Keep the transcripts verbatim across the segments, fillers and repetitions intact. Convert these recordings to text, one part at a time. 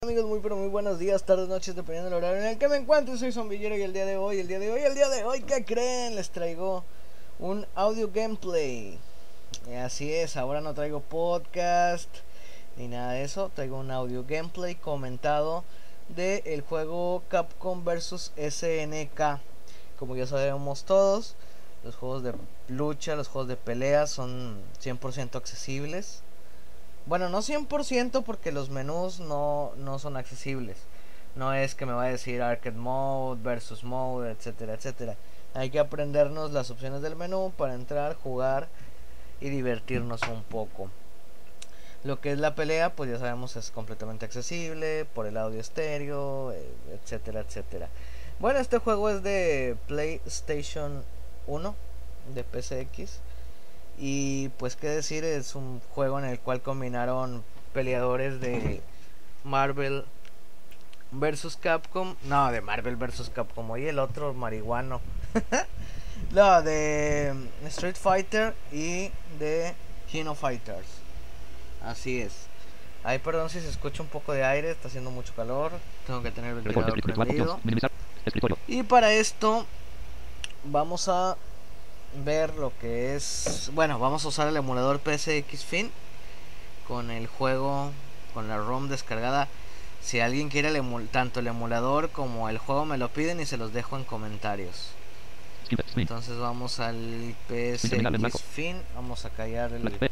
Amigos, muy pero muy buenos días, tardes, noches, dependiendo del horario en el que me encuentre. Soy Zombillero y el día de hoy, el día de hoy, el día de hoy, ¿qué creen? Les traigo un audio gameplay. Y así es, ahora no traigo podcast ni nada de eso, traigo un audio gameplay comentado de el juego Capcom versus S N K. Como ya sabemos todos, los juegos de lucha, los juegos de pelea son cien por ciento accesibles. Bueno, no cien por ciento porque los menús no, no son accesibles. No es que me va a decir Arcade Mode, Versus Mode, etcétera, etcétera. Hay que aprendernos las opciones del menú para entrar, jugar y divertirnos un poco. Lo que es la pelea, pues ya sabemos es completamente accesible por el audio estéreo, etcétera, etcétera. Bueno, este juego es de PlayStation uno, de P C X. Y pues qué decir, es un juego en el cual combinaron peleadores de Marvel versus Capcom. No, de Marvel versus Capcom. Oye, el otro marihuano. No, de Street Fighter y de Kino Fighters. Así es. Ay, perdón si se escucha un poco de aire, está haciendo mucho calor. Tengo que tener el ventilador prendido. Y para esto vamos a ver lo que es, bueno, vamos a usar el emulador P S X Fin con el juego, con la ROM descargada. Si alguien quiere el emul tanto el emulador como el juego me lo piden y se los dejo en comentarios. Entonces vamos al P S X Fin, vamos a callar el esta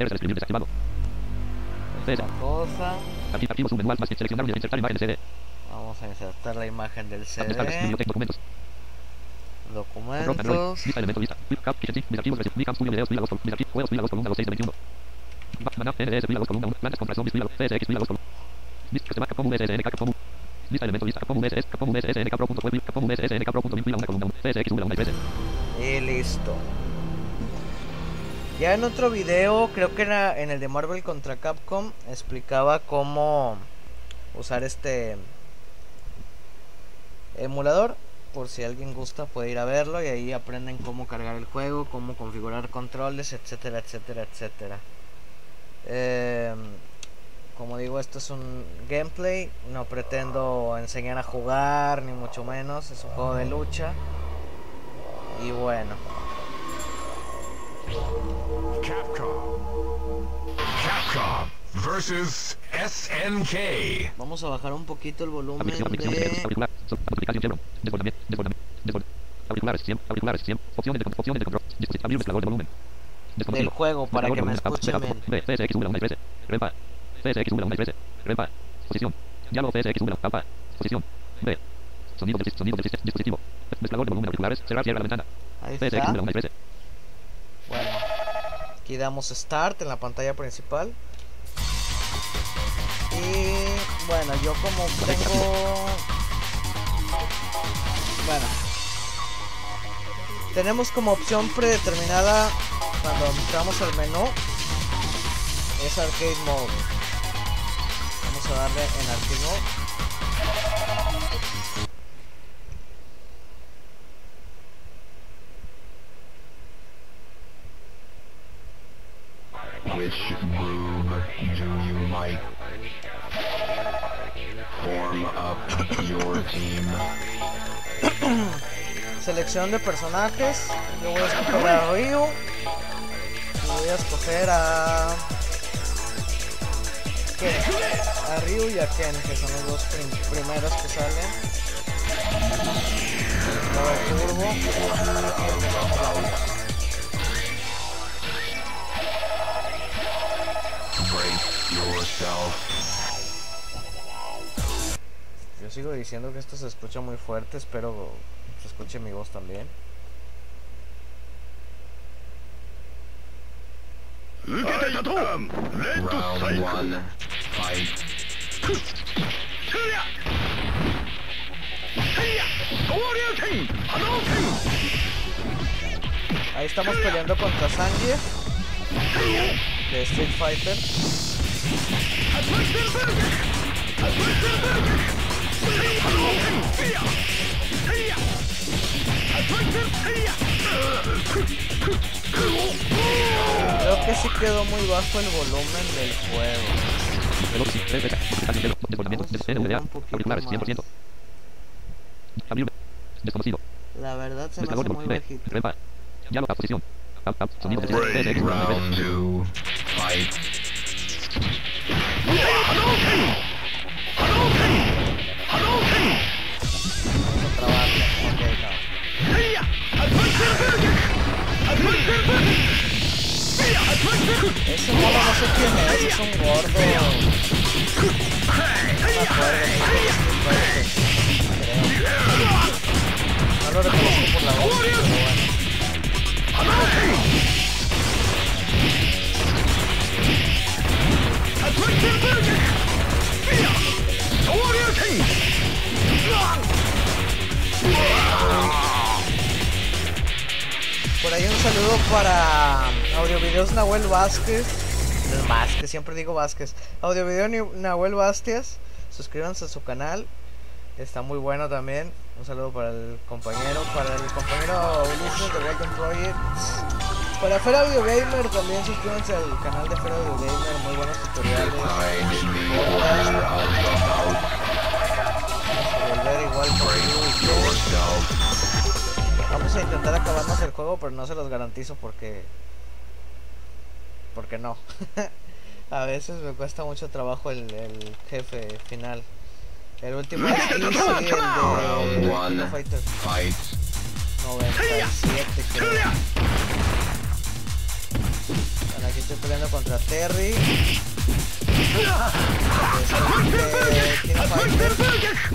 cosa. Vamos a insertar la imagen del C D. Documentos. Y listo. Ya en otro video, creo que era en el de Marvel contra Capcom, explicaba cómo usar este emulador. Por si alguien gusta puede ir a verlo y ahí aprenden cómo cargar el juego, cómo configurar controles, etcétera, etcétera, etcétera. Eh, como digo, esto es un gameplay, no pretendo enseñar a jugar ni mucho menos, es un juego de lucha. Y bueno. Capcom. Capcom versus S N K. Vamos a bajar un poquito el volumen de... del juego para que me escuchen bien. Ahí está. Bueno, aquí damos Start en la pantalla principal. Y bueno, yo como tengo... Bueno, tenemos como opción predeterminada cuando entramos al menú es Arcade Mode. Vamos a darle en Arcade Mode. Which move do you like? Form up your team. Selección de personajes. Yo voy a escoger a Ryu. Y voy a escoger a Ken. A Ryu y a Ken, que son los dos prim primeros que salen. Ahora turbo. Yo sigo diciendo que esto se escucha muy fuerte, espero se escuche mi voz también. Round one, fight. Ahí estamos peleando contra Sanji de Street Fighter. Creo que sí quedó muy bajo el volumen del juego. Vamos a subirlo un poquito más. cien por ciento. Abrir. Desconocido. La verdad se me hace Desplegable muy multiplayer. bajito. Repa. Diálogo a posición. Tab, tab, sonido de Break. T X. Round two. Fight. Vamos a trabarlo. Ok, no. Ese mono no sé quién es, es un gordo. No me acuerdo, creo. No lo reconozco por la voz, pero bueno. Por ahí un saludo para Audiovideos Nahuel Vázquez. Vázquez, siempre digo Vázquez. Audiovideo Nahuel Vázquez. Suscríbanse a su canal. Está muy bueno también. Un saludo para el compañero, para el compañero Ulises de Dragon Project. Para Fer Audio Gamer también suscríbanse al canal de Fer Audio Gamer. Muy buenos tutoriales. Find the order of the bout. Vamos a volver igual que tú. Yourself. Vamos a intentar acabarnos el juego, pero no se los garantizo porque... Porque no. A veces me cuesta mucho trabajo el, el jefe final. El último es Easy, el de Round one. King of Fighters Fight. noventa y siete, creo. Bueno, aquí estoy peleando contra Terry. Es el de King of Fighters.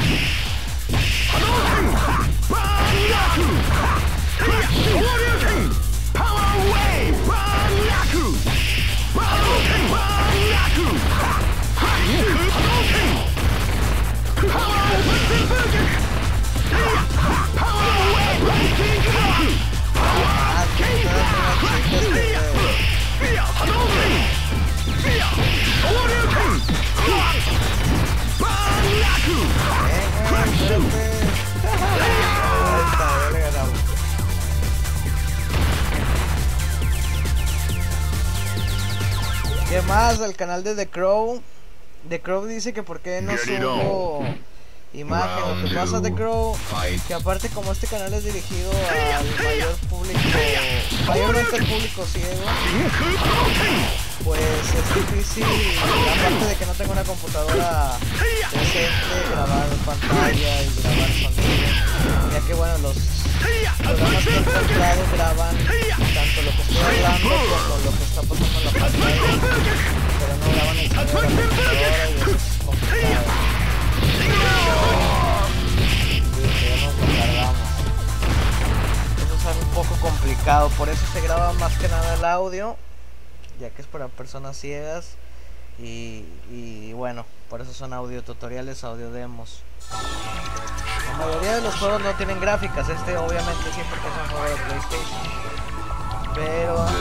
¿Qué más? El canal de The Crow. The Crow dice que por qué no subo imagen. Lo que pasa, The Crow, que aparte como este canal es dirigido al mayor público, mayormente al público ciego, pues es difícil, aparte de que no tengo una computadora decente, grabar pantalla y grabar sonido, ya que bueno, los programas que he encontrado graban tanto lo que estoy hablando como lo que está pasando en la pantalla, pero no graban el sonido de la computadora y eso es complicado. Eso es un poco complicado, por eso se graba más que nada el audio, ya que es para personas ciegas y, y bueno, por eso son audio tutoriales, audio demos. La mayoría de los juegos no tienen gráficas, este obviamente sí porque es un juego de PlayStation, pero vamos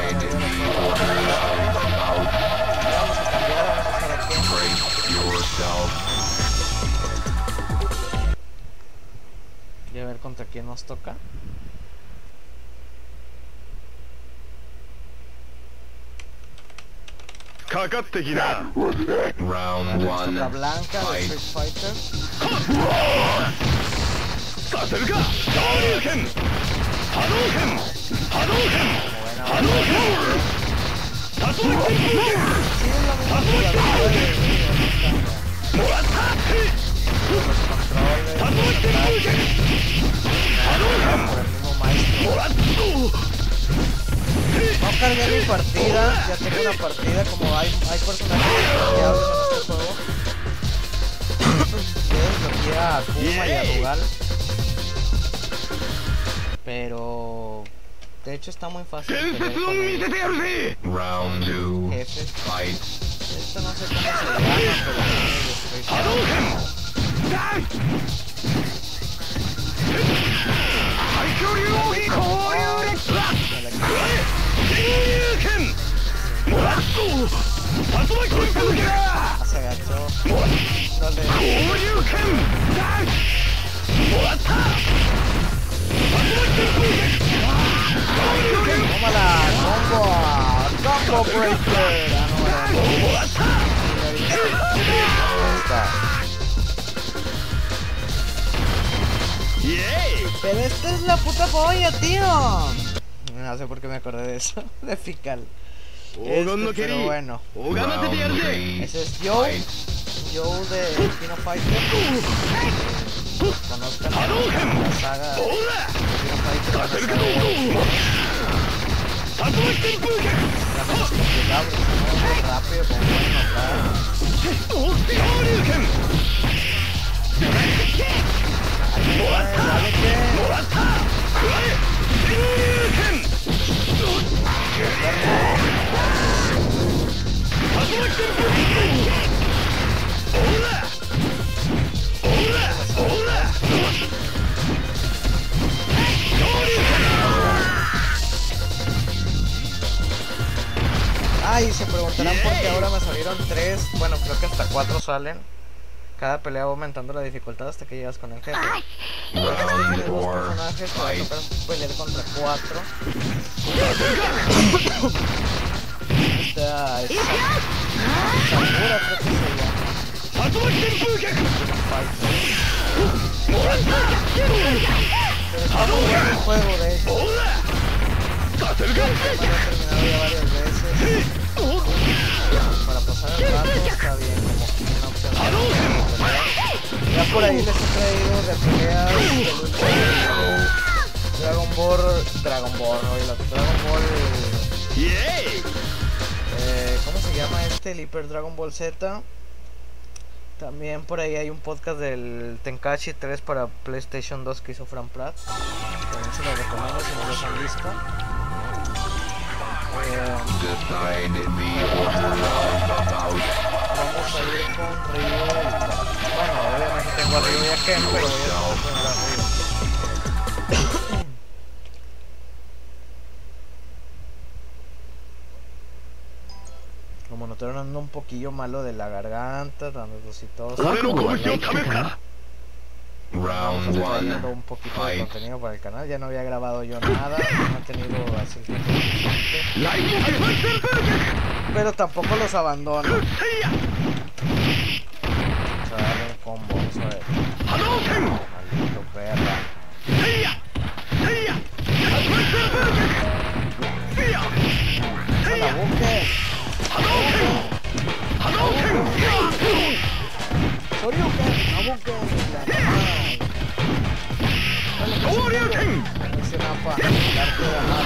a cambiar, vamos a hacer aquí. Y a ver contra quién nos toca. Round one. La Blanca de Street Fighter. No cargué mi partida, ya tengo una partida, como hay, hay personajes desbloqueados en este juego. Yo desbloqueé a Akuma y a Rugal. Pero de hecho está muy fácil pelear con el Round two. jefe. Fight. Esto no sé cómo se llama, pero es se agachó. No le... ¡Tómala! ¡Combo! ¡Combo breaker! Ah, no, no, no. Ahí está. Pero esta es la puta polla, tío. No sé por qué me acordé de eso. De Fical. Este, pero bueno. Round three. Ese es Joe. Joe de Kino Fighter. Conozcan la saga de Kino Fighter. La saga de la menos complicada, porque se mueve muy rápido, como pueden notar. Dale que... Ay, se preguntarán por qué ahora me salieron tres, bueno, creo que hasta cuatro salen. Cada pelea va aumentando la dificultad hasta que llegas con el jefe. Entonces tienes dos personajes, te va a tocar pelear contra cuatro. Esta es Sakura, creo que se llama. Pero está muy bueno el juego, de hecho. Lo he terminado ya varias veces. Para pasar el rato está bien, como una opción de pelea. Ya por ahí les he traído de peleas de lucha Dragon Ball, Dragon Ball, ¿no? Y la Dragon Ball... Eh, ¿Cómo se llama este? El Hyper Dragon Ball Z. También por ahí hay un podcast del Tenkaichi tres para PlayStation dos que hizo Fran Pratt. También se los recomiendo si no los han visto. Eh, vamos a ir con Ryu. Bueno, obviamente tengo a Ryu y a Ken, pero voy a poner a Ryu. Como notaron, ando un poquillo malo de la garganta, dando tos. Round Estamos one. trayendo un poquito de contenido para el canal. Ya no había grabado yo nada, no he tenido así tiempo suficiente. Pero tampoco los abandono. Vamos a darle un combo, vamos a ver. Maldito perra. ¡A la buque! ¡Shoryuken! ¡A buque! Ese mapa, el arte de amar.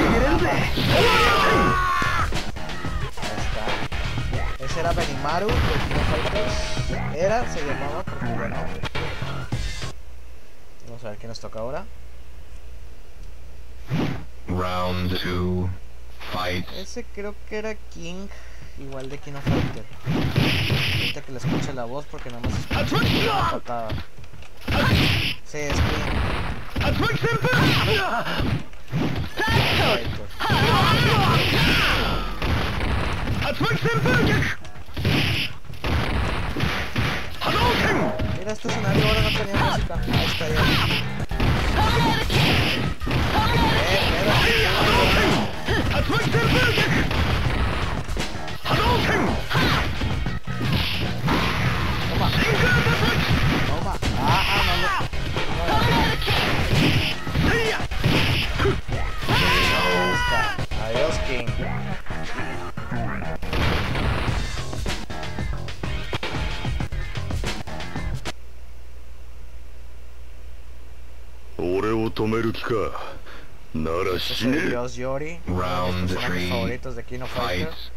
Ahí está. Ese era Benimaru de Kino Fighters. Era, se llamaba, porque bueno. Vamos a ver qué nos toca ahora. Round two. Fight. Ese creo que era King, igual de Kino Fighter. Ahorita que le escuche la voz porque nada más escucho una patada. Sí, es King. Mira, este escenario ahora no tenía música. Ahí está ya. Eh, mira. Toma. Toma. Ah, ah, no, no. Ahí está. Adiós, King. Este es el dios Yori, uno de Round mis personajes three. favoritos de Kino Fight. Fighters.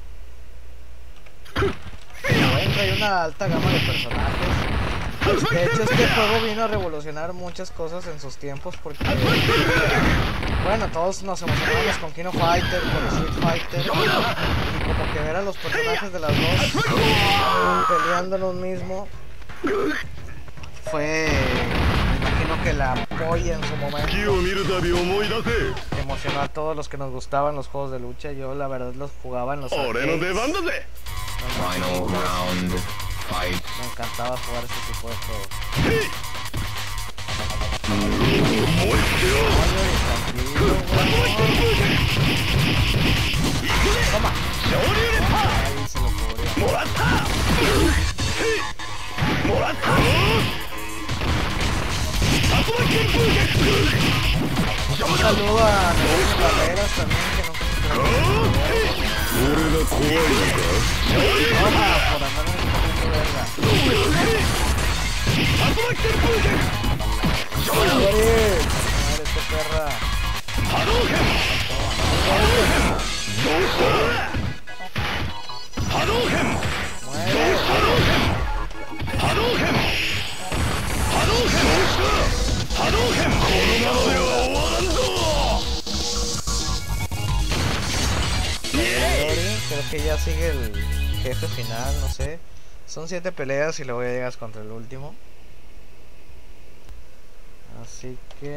Trae una alta gama de personajes. De hecho, este juego vino a revolucionar muchas cosas en sus tiempos porque, bueno, todos nos emocionamos con Kino Fighter, con Street Fighter, y como que ver a los personajes de las dos peleando en un mismo fue, me imagino que la polla en su momento. Emocionó a todos los que nos gustaban los juegos de lucha. Yo la verdad los jugaba en los arcades. Final round. Fight. Me encantaba jugar ese tipo de juegos. Toma. Ahí se lo cubrió. saludo a Negocios Barreras también, que nunca se quedó. Toma, por andar en el comiendo verga. ¡Madre! ¡Madre, esta perra! Creo que ya sigue el jefe final, no sé. Son siete peleas y luego ya llegas contra el último. Así que...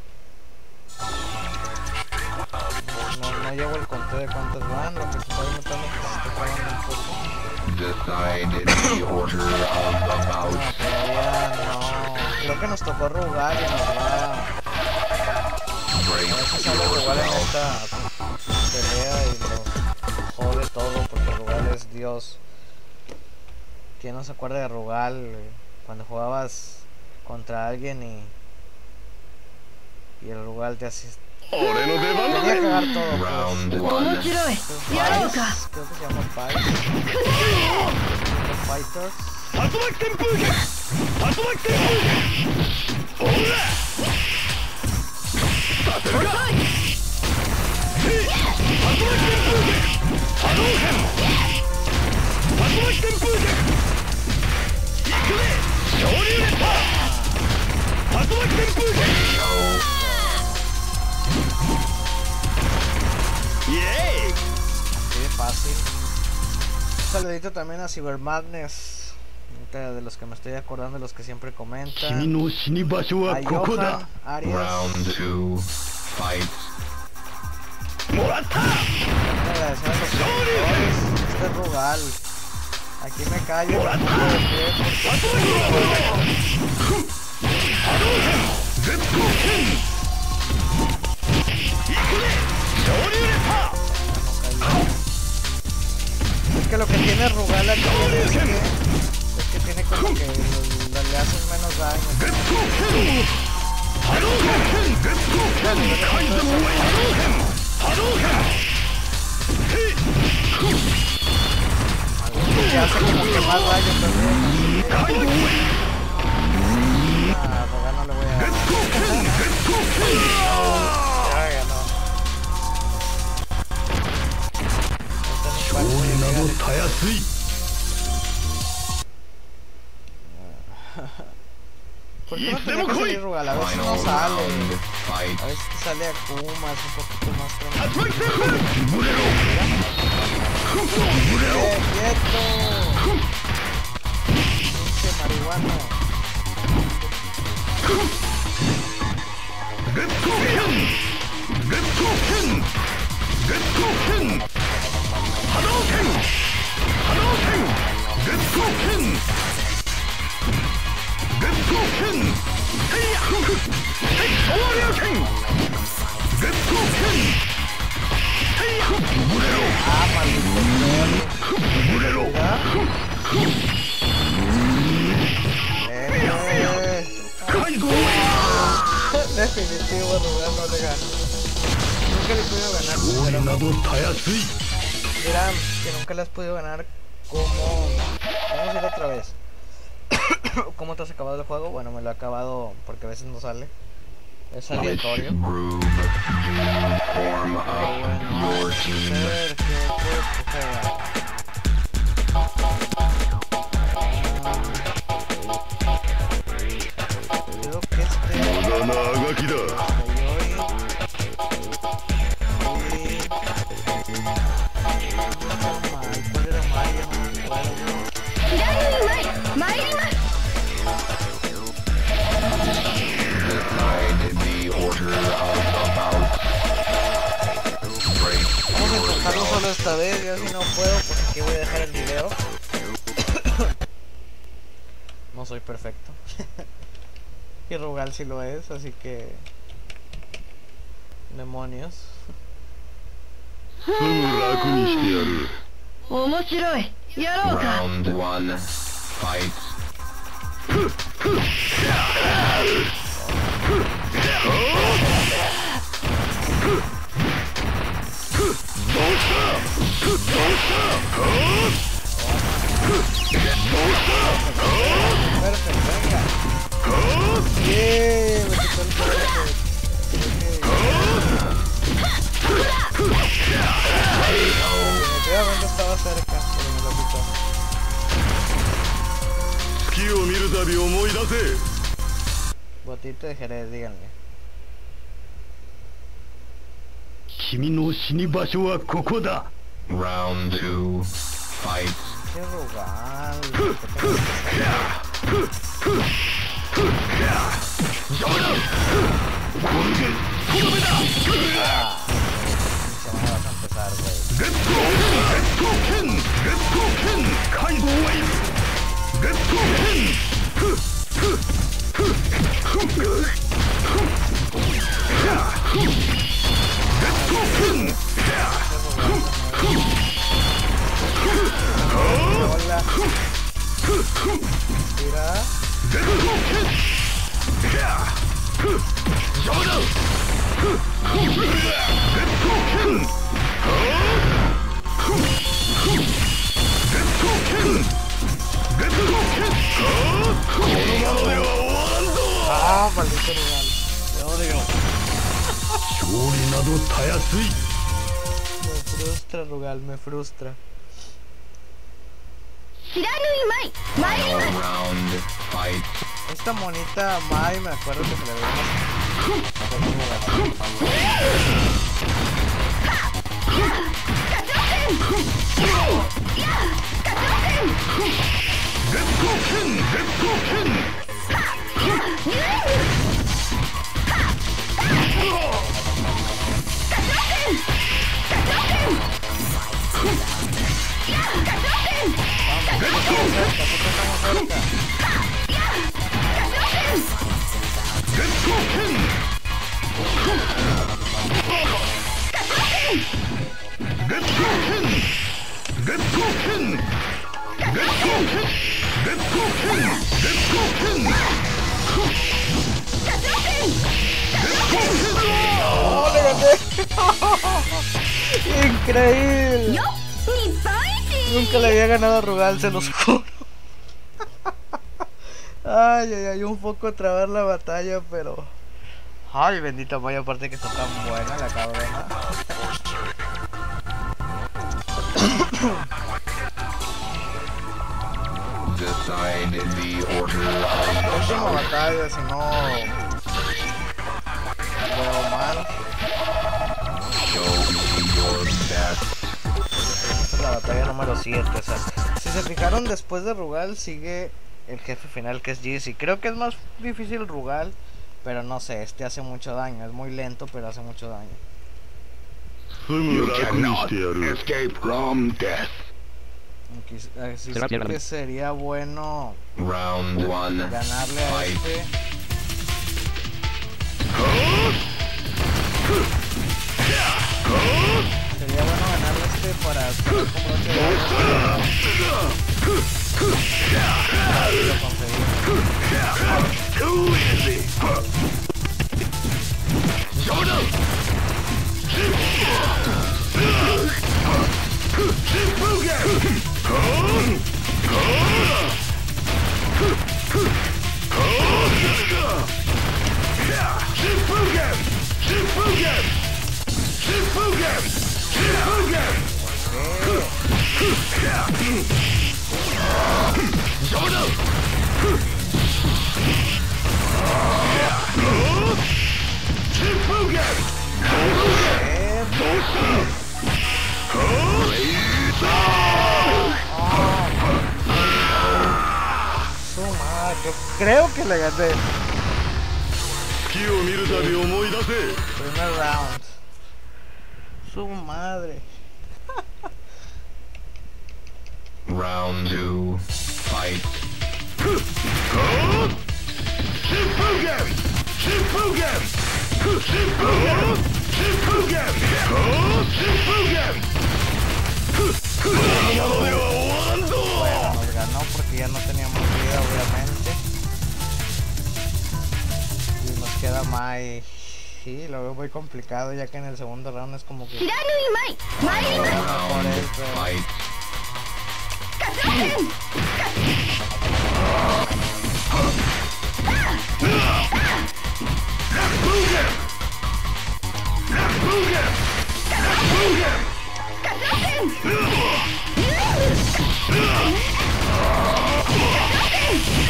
No, no llevo el conteo de cuántas van, lo que se está notando que se está acabando un poco. Decide the order of the bout. No, todavía no. Creo que nos tocó Rugal y nos va... A ver si sale Rugal en esta pelea y nos jode todo, porque Rugal es Dios. ¿Quién no se acuerda de Rugal? Cuando jugabas contra alguien y... Y el Rugal te hacía... Tenía que cagar todo, Round pues. one. Creo que se llama Fight. Fighters. Sí, fácil. Un saludito también a Cyber Madness, de los que me estoy acordando, de los que siempre comentan. A Johan, Arias. Round two. Fight. Agradecer a los seguidores. Este es Rugal. Aquí me callo. No me de pie Es que lo que tiene Rugal aquí es que, es que tiene como que le, le hacen menos daño. Que hace como que más daño también. Ah, Rugal no le voy a dar. Ya ganó. ¿Por qué no tenía que salir Rugal? A veces no sale. Fight. A veces te sale Akuma, es un poquito más tranquilo. ¡Eh, quieto! Pinche marihuano. Ah, maldito perro. Eh, definitivo, Rugal no le gana. Nunca le he podido ganar, pero dirán que nunca le has podido ganar. Como... Vamos a ir otra vez. ¿Cómo te has acabado el juego? Bueno, me lo he acabado porque a veces no sale. Es aleatorio. Groove. Form up your team. Ver, ¿qué puedo escoger? Creo que este... ¿Cuál era Mario? No me acuerdo. Decide the order of the bout. Break. Vamos a intentarlo solo esta vez, ya si no puedo, pues aquí voy a dejar el video. No soy perfecto. Y Rugal sí lo es, así que... Demonios. Round one. Fight. 月を見るたび思い出せ。 Botito de Jerez, díganle. 君の死に場所はここだ。 Round two. Fight. Qué Rugal. Ah, se me vas a empezar, güey. Let's go! Let's go, Ken! Let's go, Ken! Kaido Wave! Let's go, Ken! Let's go, Ken! Hola. Mira. Let's go, Ken! Yamada! Let's go, Ken! Let's go, Ken! Let's go, Ken! Ah, maldito Rugal. Te odio. Me frustra, Rugal, me frustra. Final round. Fight. Esta monita Mai, me acuerdo que se le veía más. Let's go, Ken! Let's go, Ken! Let's go, Ken! Let's go, Ken! Let's go, Ken! Let's go, Ken! Let's go, Ken! Let's go, Ken! Let's go, Ken! ¡Oh, le gané! ¡Increíble! Nunca le había ganado a Rugal, se los juro. Ay, ay, ay, un poco trabar la batalla, pero... Ay, bendita Maya, aparte que está tan buena la cabrona. Decide in the order of Última batalla, si no... veo mal. show me your best. Esta es la batalla número siete, o sea, si se fijaron, después de Rugal sigue el jefe final, que es Jizzy. Creo que es más difícil Rugal, pero no sé, este hace mucho daño. Es muy lento, pero hace mucho daño. You cannot escape from death. Aquí, así es que sería bueno Round one. ganarle a Fight. este. Sería bueno ganarle a este para hacer como ocho daños. Lo conseguimos. Too easy. Yoda. Shifugen. Shifugen. Shifugen. Shifugen. Shifugen. Yoda. Shifugen. Su madre, yo creo que le gané. Primer round. Su madre. Round two. Fight. Shifugen! Shifugen! Shifugen! Shifugen! Shifugen! Bueno, nos ganó porque ya no teníamos vida, obviamente. Y nos queda Mai. Sí, lo veo muy complicado, ya que en el segundo round es como que... Round él, pero- fight.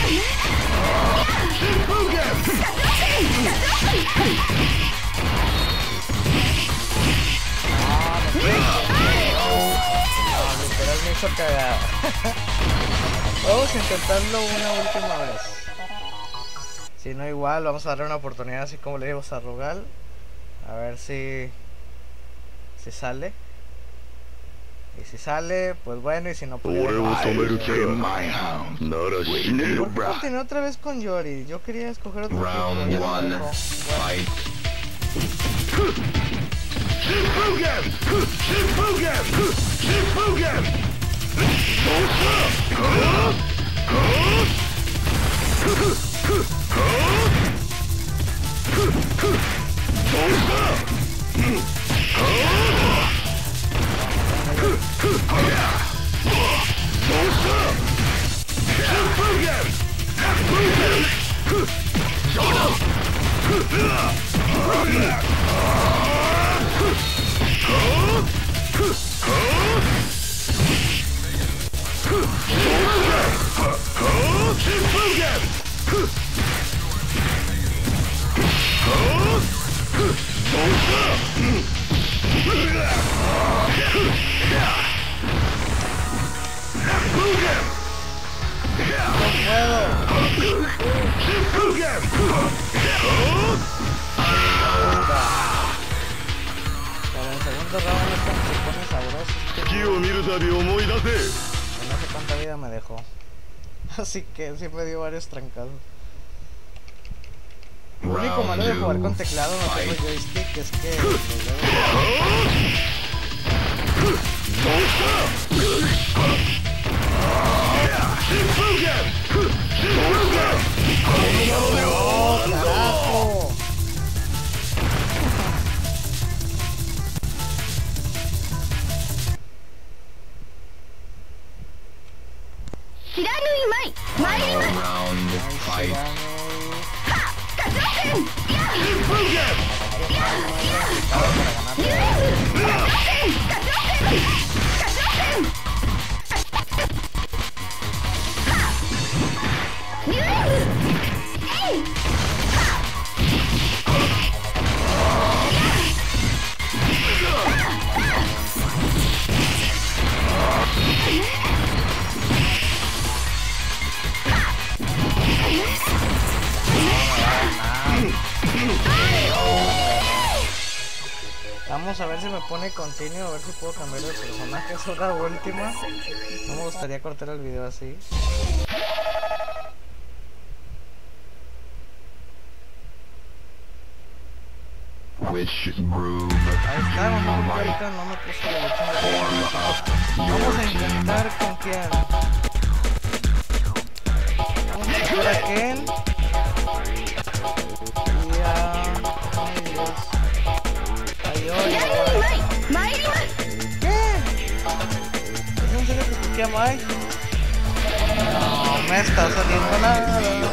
Literal me hizo cagar. Vamos a intentarlo una última vez. Si no, igual vamos a darle una oportunidad, así como le dimos a Rugal. A ver si si sale. Y si sale, pues bueno, y si no, pues ya no. ¿Por qué continué otra vez con Yori? Yo quería escoger otro tipo. Round Ya no me one, dejó. fight. Pero en segundo round esto se pone sabroso. No sé cuánta vida me dejó. Así que sí me dio varios trancados. Lo único malo de jugar con teclado, no tengo joystick, es que los ¡oh, carajo! Round fight. Vamos a ver si me pone continuo, a ver si puedo cambiar de personaje. Es una última. No me gustaría cortar el video así. Which groove Ahí está, no, no, ahorita no me puse la lucha. Vamos a intentar con quién. Vamos a sacar a Ken. Y a... ay Dios. A Yori. ¿Qué? ¿Es en serio que escogí a Mai? No me está saliendo nada.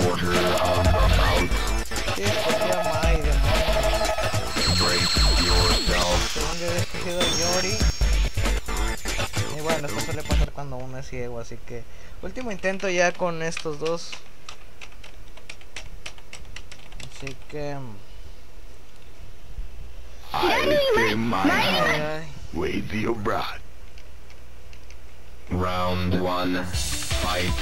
Sí, escogí a Mai, demonios. Según yo había escogido a Yori. Y bueno, esto suele pasar cuando uno es ciego, así que último intento ya con estos dos. Así que ay, ay. Round one, fight.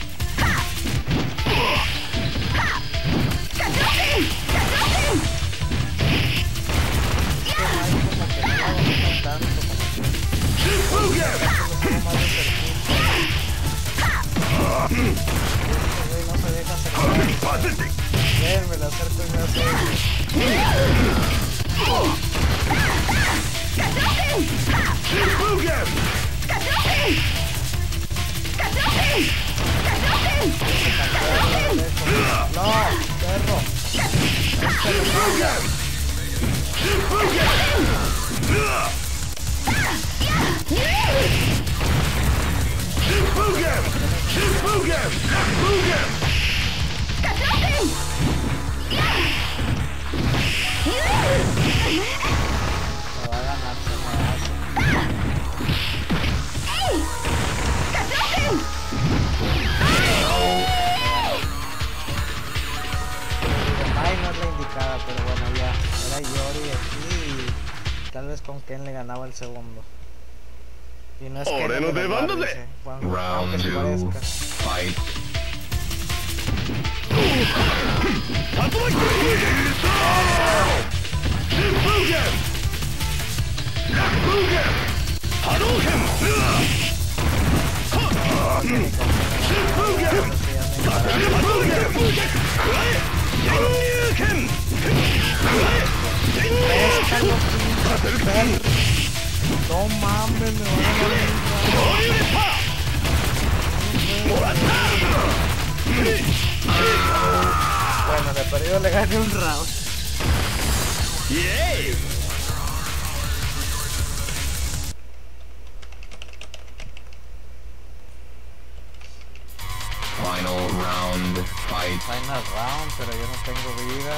No se deja acercar. Bien, me lo acerco y me hace. No, perro. Me va a ganar, se me hace. sabes con quién le ganaba el segundo. Y no es que Ore no demanda de. aunque Round se two. parezca. Fight. No mames, me van a Bueno, de perdido le gané un round. Final round. Fight. Final round, pero yo no tengo vida.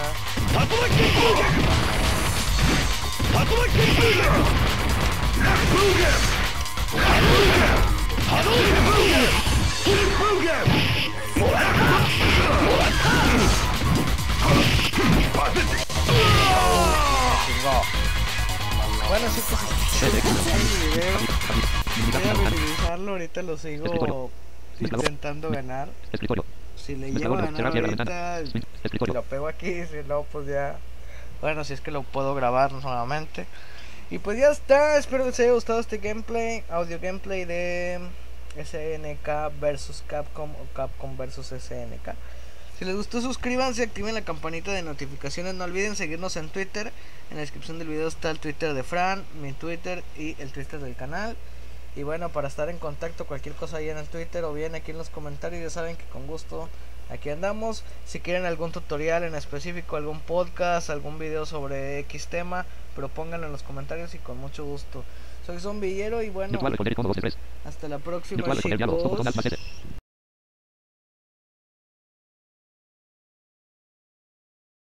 Chingó. Bueno, sí, pues el video. Voy a reutilizarlo, ahorita lo sigo intentando ganar. Escritorio. Si le Mezclador, llego a ganar cerrar ya la ventana. ahorita, si Escritorio. lo pego aquí, si no, pues ya. Bueno, si es que lo puedo grabar nuevamente. Y pues ya está, espero que les haya gustado este gameplay, audio gameplay de S N K versus Capcom o Capcom versus S N K. Si les gustó, suscríbanse, activen la campanita de notificaciones, no olviden seguirnos en Twitter. En la descripción del video está el Twitter de Fran, mi Twitter y el Twitter del canal. Y bueno, para estar en contacto, cualquier cosa ahí en el Twitter o bien aquí en los comentarios, ya saben que con gusto aquí andamos. Si quieren algún tutorial en específico, algún podcast, algún video sobre X tema, propónganlo en los comentarios y con mucho gusto. Soy Zombillero y bueno, Virtual responder y combo dos de tres. hasta la próxima, Virtual responder diálogo. Somos Donald chicos. Machete.